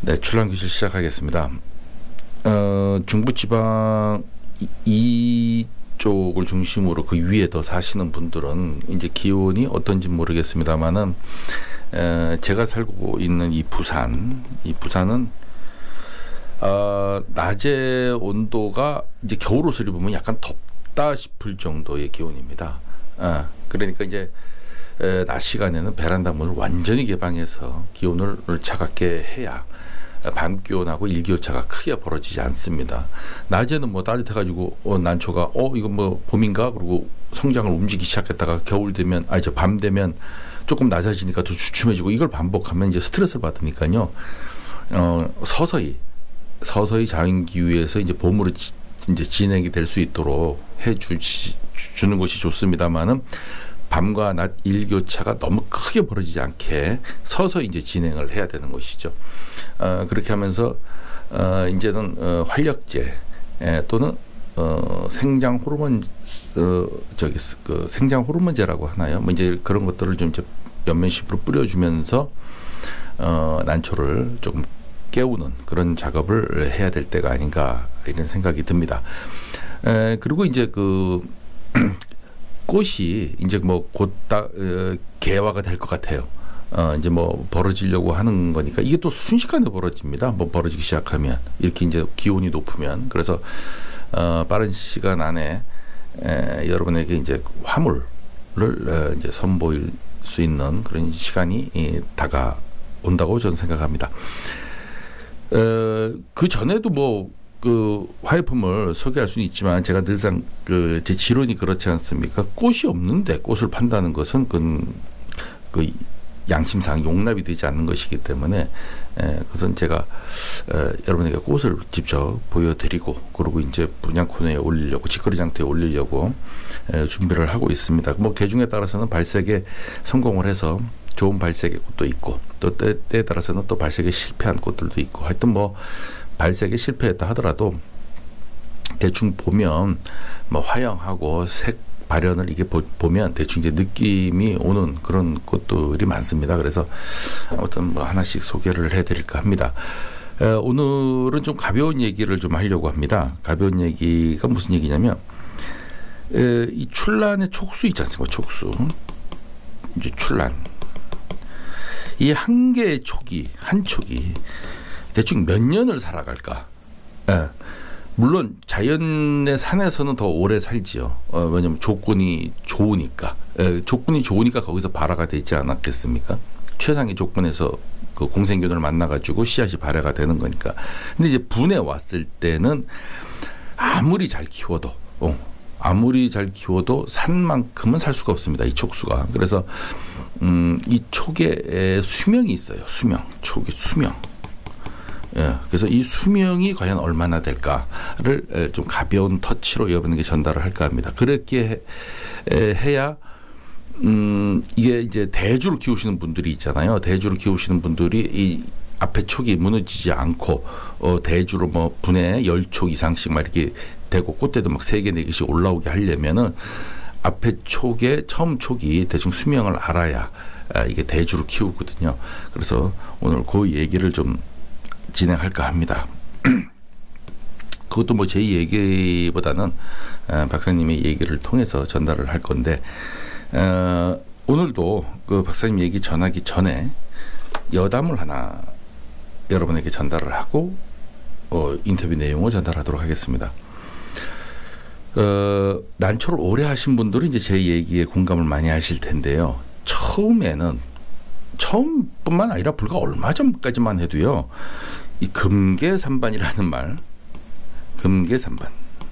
네, 출란교실 시작하겠습니다. 중부지방 이쪽을 중심으로 그 위에 더 사시는 분들은 이제 기온이 어떤지 모르겠습니다만은 제가 살고 있는 이 부산은 낮에 온도가 이제 겨울옷을 입으면 약간 덥다 싶을 정도의 기온입니다. 그러니까 이제 낮 시간에는 베란다 문을 완전히 개방해서 기온을 차갑게 해야 밤 기온하고 일교차가 크게 벌어지지 않습니다. 낮에는 뭐 따뜻해가지고 난초가 이거 뭐 봄인가 그러고 성장을 움직이기 시작했다가 겨울 되면 밤 되면 조금 낮아지니까 더 주춤해지고 이걸 반복하면 이제 스트레스를 받으니까요. 서서히 자연기후에서 이제 봄으로 이제 진행이 될 수 있도록 주는 것이 좋습니다만은 밤과 낮 일교차가 너무 크게 벌어지지 않게 서서히 이제 진행을 해야 되는 것이죠. 그렇게 하면서 이제는 활력제 또는 생장 호르몬 생장 호르몬제라고 하나요? 뭐 이제 그런 것들을 좀 이제 연면식으로 뿌려주면서 난초를 조금 깨우는 그런 작업을 해야 될 때가 아닌가 이런 생각이 듭니다. 그리고 이제 꽃이 이제 뭐 곧 개화가 될 것 같아요. 이제 뭐 벌어지려고 하는 거니까 이게 또 순식간에 벌어집니다. 한번 벌어지기 시작하면 이렇게 이제 기온이 높으면 그래서 빠른 시간 안에 여러분에게 이제 화물을 이제 선보일 수 있는 그런 시간이 다가온다고 저는 생각합니다. 그 전에도 뭐 화훼품을 소개할 수는 있지만 제가 늘상 제 지론이 그렇지 않습니까? 꽃이 없는데 꽃을 판다는 것은 양심상 용납이 되지 않는 것이기 때문에 그것은 제가 여러분에게 꽃을 직접 보여드리고 그리고 이제 분양 코너에 올리려고 직거래 장터에 올리려고 준비를 하고 있습니다. 뭐 계중에 따라서는 발색에 성공을 해서 좋은 발색의 꽃도 있고 또 때에 따라서는 또 발색에 실패한 꽃들도 있고 하여튼 뭐 발색에 실패했다 하더라도 대충 보면 뭐 화형하고 색 발현을 이게 보면 대충 이제 느낌이 오는 그런 꽃들이 많습니다. 그래서 아무튼 뭐 하나씩 소개를 해드릴까 합니다. 오늘은 좀 가벼운 얘기를 좀 하려고 합니다. 가벼운 얘기가 무슨 얘기냐면 이 출란의 촉수 있지 않습니까? 촉수 이제 출란 이 한 개의 한 촉이 대충 몇 년을 살아갈까? 물론 자연의 산에서는 더 오래 살지요. 왜냐하면 조건이 좋으니까. 조건이 좋으니까 거기서 발화가 되지 않았겠습니까? 최상의 조건에서 그 공생균을 만나가지고 씨앗이 발화가 되는 거니까. 근데 이제 분에 왔을 때는 아무리 잘 키워도 산만큼은 살 수가 없습니다. 이 촉수가. 그래서 이 촉에 수명이 있어요. 촉의 수명. 그래서 이 수명이 과연 얼마나 될까를 좀 가벼운 터치로 여러분에게 전달을 할까 합니다. 그렇게 해야 이게 이제 대주로 키우시는 분들이 있잖아요. 대주로 키우시는 분들이 이 앞에 촉이 무너지지 않고 대주로 뭐 분에 10촉 이상씩 막 이렇게 되고 꽃대도 막 3개, 4개씩 올라오게 하려면은 앞에 처음 촉이 대충 수명을 알아야 이게 대주로 키우거든요. 그래서 오늘 그 얘기를 좀 진행할까 합니다. 그것도 뭐 제 얘기보다는 박사님의 얘기를 통해서 전달을 할 건데 오늘도 그 박사님 얘기 전하기 전에 여담을 하나 여러분에게 전달을 하고 인터뷰 내용을 전달하도록 하겠습니다. 난초를 오래 하신 분들은 이제 제 얘기에 공감을 많이 하실 텐데요. 처음뿐만 아니라 불과 얼마 전까지만 해도요. 이 금계산반이라는 말, 금계산반.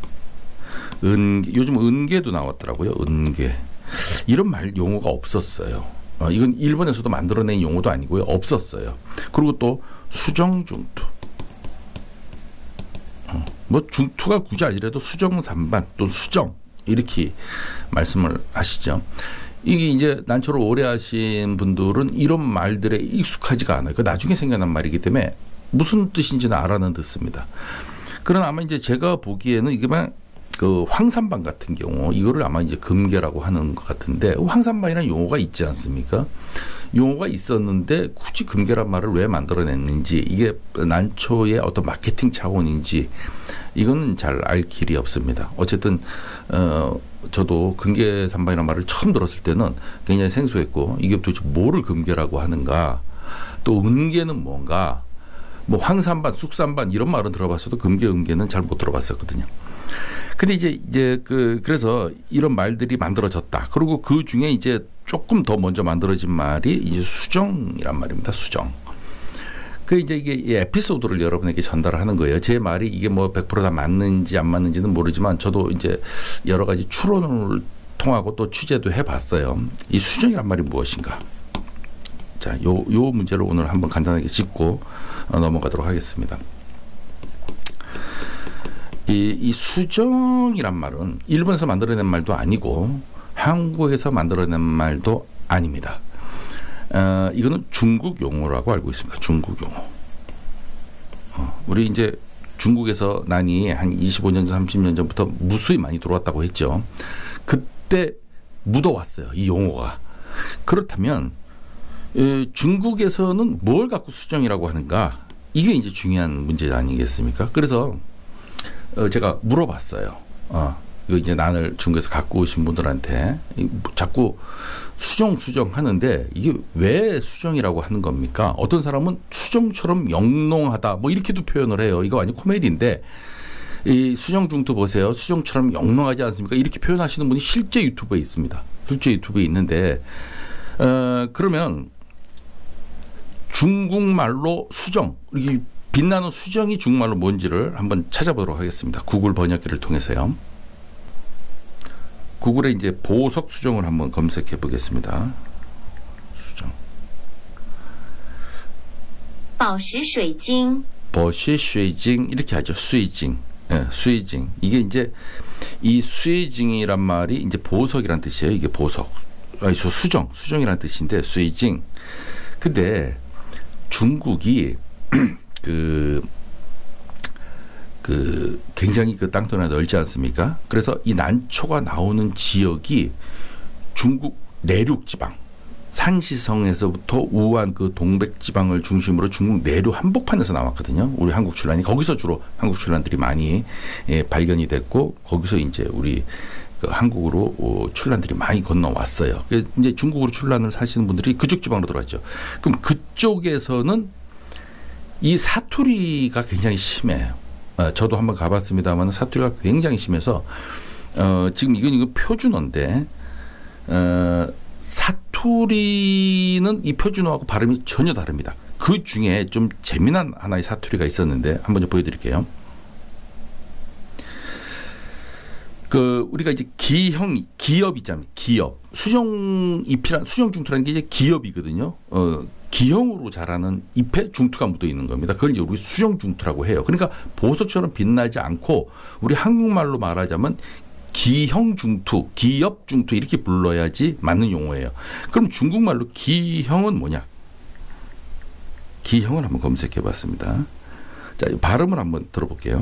요즘 은계도 나왔더라고요. 은계. 이런 말 용어가 없었어요. 이건 일본에서도 만들어낸 용어도 아니고요. 없었어요. 그리고 또 수정중투. 뭐 중투가 굳이 아니라도 수정산반 또는 수정 이렇게 말씀을 하시죠. 이게 이제 난초를 오래 하신 분들은 이런 말들에 익숙하지가 않아요. 그 나중에 생겨난 말이기 때문에 무슨 뜻인지는 알아는 듣습니다. 그러나 아마 이제 제가 보기에는 이게만 그 황산반 같은 경우 이거를 아마 이제 금계라고 하는 것 같은데 황산반이라는 용어가 있지 않습니까? 용어가 있었는데 굳이 금괴란 말을 왜 만들어냈는지, 이게 난초의 어떤 마케팅 차원인지 이거는 잘 알 길이 없습니다. 어쨌든 저도 금괴산반이라는 말을 처음 들었을 때는 굉장히 생소했고, 이게 도대체 뭐를 금괴라고 하는가, 또 은괴는 뭔가, 뭐 황산반, 쑥산반 이런 말은 들어봤어도 금괴, 은괴는 잘 못 들어봤었거든요. 근데 그래서 이런 말들이 만들어졌다. 그리고 그 중에 이제 조금 더 먼저 만들어진 말이 이제 수정이란 말입니다. 수정. 이제 이게 이 에피소드를 여러분에게 전달을 하는 거예요. 제 말이 이게 뭐 100% 다 맞는지 안 맞는지는 모르지만 저도 이제 여러 가지 추론을 통하고 또 취재도 해봤어요. 이 수정이란 말이 무엇인가? 자, 요 문제를 오늘 한번 간단하게 짚고 넘어가도록 하겠습니다. 이 수정이란 말은 일본에서 만들어낸 말도 아니고 한국에서 만들어낸 말도 아닙니다. 이거는 중국 용어라고 알고 있습니다. 중국 용어. 우리 이제 중국에서 난이 한 25년 전, 30년 전부터 무수히 많이 들어왔다고 했죠. 그때 묻어왔어요, 이 용어가. 그렇다면 중국에서는 뭘 갖고 수정이라고 하는가? 이게 이제 중요한 문제 아니겠습니까? 그래서 제가 물어봤어요. 이거 이제 난을 중국에서 갖고 오신 분들한테 자꾸 수정 하는데 이게 왜 수정이라고 하는 겁니까? 어떤 사람은 수정처럼 영롱하다 뭐 이렇게도 표현을 해요. 이거 완전 코미디인데, 이 수정 중투 보세요. 수정처럼 영롱하지 않습니까? 이렇게 표현하시는 분이 실제 유튜브에 있습니다. 실제 유튜브에 있는데, 그러면 중국말로 수정, 이렇게 빛나는 수정이 중국말로 뭔지를 한번 찾아보도록 하겠습니다. 구글 번역기를 통해서요. 구글에 이제 보석 수정을 한번 검색해 보겠습니다. 수정. 宝石水晶 버시쉐이징 이렇게 하죠. 수이징. 예, 수이징. 이게 이제 이 수이징이란 말이 이제 보석이란 뜻이에요. 이게 보석. 수정이란 뜻인데 수이징. 근데 중국이 굉장히 그 땅덩이가 넓지 않습니까? 그래서 이 난초가 나오는 지역이 중국 내륙 지방, 산시성에서부터 우한 그 동백 지방을 중심으로 중국 내륙 한복판에서 나왔거든요. 우리 한국 출란이 거기서 주로 한국 출란들이 많이 발견이 됐고, 거기서 이제 우리 그 한국으로 출란들이 많이 건너왔어요. 이제 중국으로 출란을 사시는 분들이 그쪽 지방으로 들어왔죠. 그럼 그쪽에서는 이 사투리가 굉장히 심해요. 저도 한번 가봤습니다만 사투리가 굉장히 심해서 지금 이건 표준어인데 사투리는 이 표준어하고 발음이 전혀 다릅니다. 그 중에 좀 재미난 하나의 사투리가 있었는데 한번 좀 보여드릴게요. 우리가 이제 기업 있잖아요. 기업. 수정 중투라는 게 이제 기업이거든요. 기형으로 자라는 잎에 중투가 묻어 있는 겁니다. 그걸 이제 우리 수정 중투라고 해요. 그러니까 보석처럼 빛나지 않고 우리 한국말로 말하자면 기형 중투, 기업 중투 이렇게 불러야지 맞는 용어예요. 그럼 중국말로 기형은 뭐냐? 기형을 한번 검색해 봤습니다. 자, 발음을 한번 들어볼게요.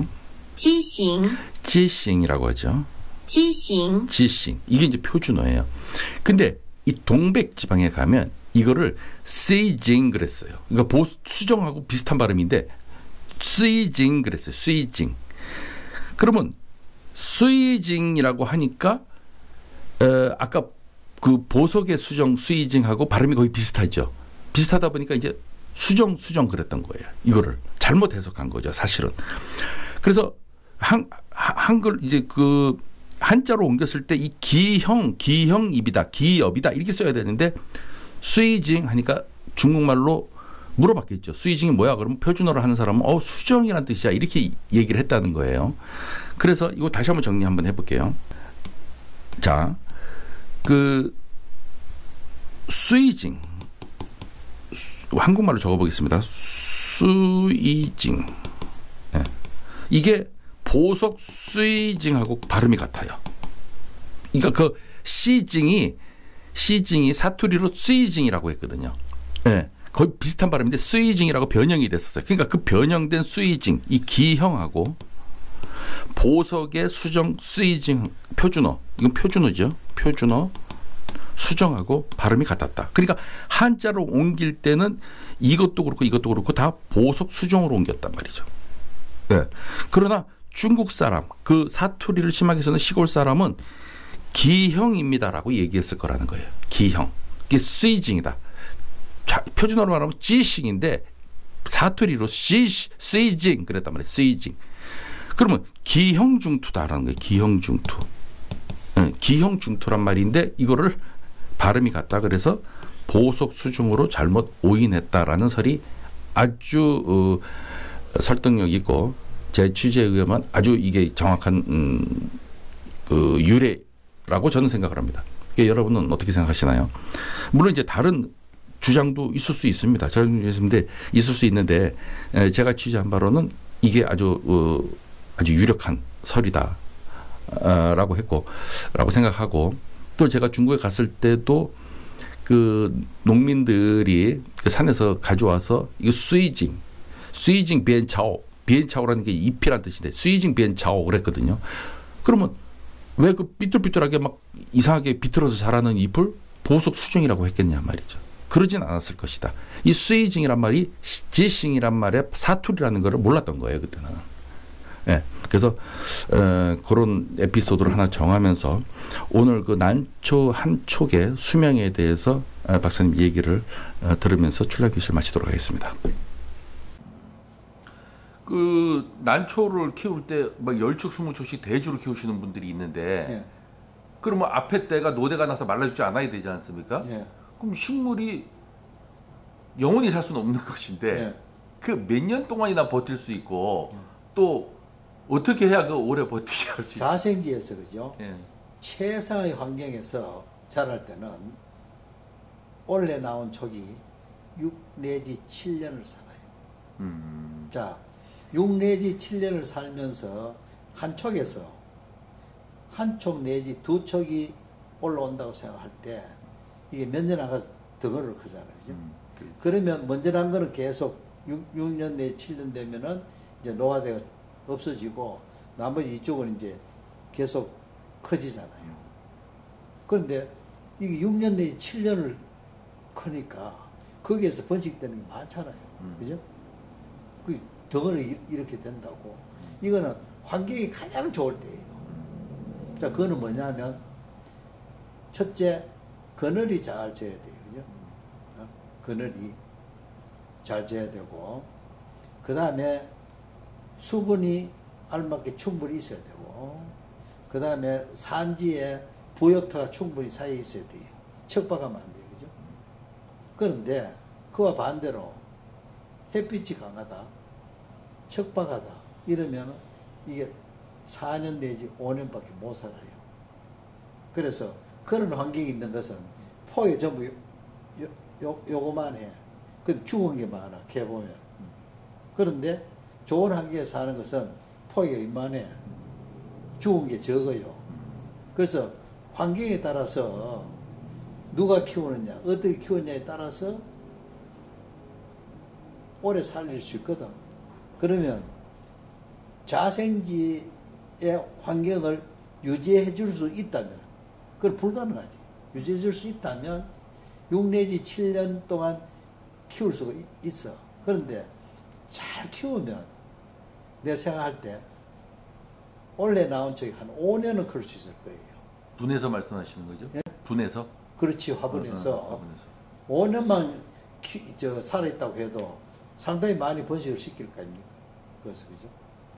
지싱이라고 하죠. 지싱. 이게 이제 표준어예요. 근데 이 동백 지방에 가면 이거를 수이징 그랬어요. 그러니까 수정하고 비슷한 발음인데 수이징 그랬어요. 수이징. 그러면 수이징이라고 하니까 아까 그 보석의 수정 수이징하고 발음이 거의 비슷하죠. 비슷하다 보니까 이제 수정 그랬던 거예요. 이거를 잘못 해석한 거죠, 사실은. 그래서 한글 이제 그 한자로 옮겼을 때 이 기형입이다, 기업이다 이렇게 써야 되는데 수이징 하니까 중국말로 물어봤겠죠. 수이징이 뭐야? 그러면 표준어를 하는 사람은 수정이란 뜻이야 이렇게 얘기를 했다는 거예요. 그래서 이거 다시 한번 정리 한번 해볼게요. 자, 수이징 한국말로 적어보겠습니다. 수이징. 네. 이게 보석 수이징하고 발음이 같아요. 그러니까 시징이 사투리로 수이징이라고 했거든요. 네. 거의 비슷한 발음인데 수이징이라고 변형이 됐었어요. 그러니까 그 변형된 수이징, 이 기형하고 보석의 수정 수이징 표준어. 이건 표준어죠. 표준어 수정하고 발음이 같았다. 그러니까 한자로 옮길 때는 이것도 그렇고 다 보석 수정으로 옮겼단 말이죠. 네. 그러나 중국 사람, 그 사투리를 심하게 쓰는 시골 사람은 기형입니다라고 얘기했을 거라는 거예요. 기형. 이게 쓰이징이다. 표준어로 말하면 지싱인데 사투리로 쓰이징 그랬단 말이에요. 쓰이징. 그러면 기형중투다라는 거예요. 기형중투. 네, 기형중투란 말인데 이거를 발음이 같다. 그래서 보석 수중으로 잘못 오인했다라는 설이 아주 설득력 있고 제 취재에 의하면 아주 이게 정확한 그 유래라고 저는 생각을 합니다. 여러분은 어떻게 생각하시나요? 물론 이제 다른 주장도 있을 수 있습니다. 있을 수 있는데 제가 취재한 바로는 이게 아주 유력한 설이다. 라고 생각하고 또 제가 중국에 갔을 때도 그 농민들이 그 산에서 가져와서 이거 수이징 비엔차오라는 게 잎이란 뜻인데 수이징 비엔차오 그랬거든요. 그러면 왜 그 삐뚤삐뚤하게 막 이상하게 비틀어서 자라는 잎을 보석 수정이라고 했겠냐 말이죠. 그러진 않았을 것이다. 이 수이징이란 말이 지싱이란 말의 사투리라는 걸 몰랐던 거예요 그때는. 네, 그래서 그런 에피소드를 하나 정하면서 오늘 그 난초 한 촉의 수명에 대해서 박사님 얘기를 들으면서 출란 교실을 마치도록 하겠습니다. 그 난초를 키울 때 막 10촉 20촉씩 대주로 키우시는 분들이 있는데 예. 그러면 앞에 때가 노대가 나서 말라주지 않아야 되지 않습니까? 예. 그럼 식물이 영원히 살 수는 없는 것인데 예. 그 몇 년 동안이나 버틸 수 있고 또 어떻게 해야 그 오래 버티게 할 수 있어요? 자생지에서 그죠? 예. 최상의 환경에서 자랄 때는 원래 나온 촉이 6 내지 7년을 살아요. 자, 6 내지 7년을 살면서 한 촉에서 한 촉 내지 두 촉이 올라온다고 생각할 때 이게 몇 년 나가서 덩어리로 크잖아요. 그죠? 그러면 먼저 난 거는 계속 6년 내지 7년 되면은 이제 노화되어 없어지고 나머지 이쪽은 이제 계속 커지잖아요. 그런데 이게 6년 내지 7년을 크니까 거기에서 번식되는 게 많잖아요. 그죠? 그 덩어리 이렇게 된다고. 이거는 환경이 가장 좋을 때예요. 자, 그거는 뭐냐면 첫째, 그늘이 잘 져야 돼요. 그죠? 그늘이 잘 져야 되고 그 다음에 수분이 알맞게 충분히 있어야 되고 그 다음에 산지에 부역터가 충분히 쌓여 있어야 돼요. 척박하면 안 돼요. 그죠? 그런데 그와 반대로 햇빛이 강하다, 척박하다 이러면 이게 4년 내지 5년밖에 못 살아요. 그래서 그런 환경이 있는 것은 포에 전부 요거만해. 근데 죽은 게 많아, 걔 보면. 그런데 좋은 환경에 사는 것은 포기가 이만해. 죽은 게 적어요. 그래서 환경에 따라서 누가 키우느냐, 어떻게 키우느냐에 따라서 오래 살릴 수 있거든. 그러면 자생지의 환경을 유지해 줄 수 있다면, 그건 불가능하지. 유지해 줄 수 있다면 6 내지 7년 동안 키울 수가 있어. 그런데 잘 키우면 내가 생각할 때 원래 나온 척이 한 5년은 클 수 있을 거예요. 분해서 말씀하시는 거죠? 예? 분해서? 그렇지, 화분에서. 화분에서. 5년만 살아있다고 해도 상당히 많이 번식을 시킬 거 아닙니까? 그래서 그죠?